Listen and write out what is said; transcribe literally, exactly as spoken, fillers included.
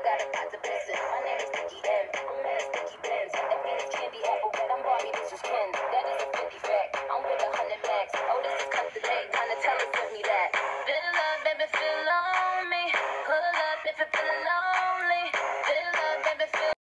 got a pot to piss in. My name is Nicki M. I'm mad sticky Benz. That means candy apple, but I'm Barbie, this is Ken. That is a fifty fact. I'm with a hundred max. Oh, this is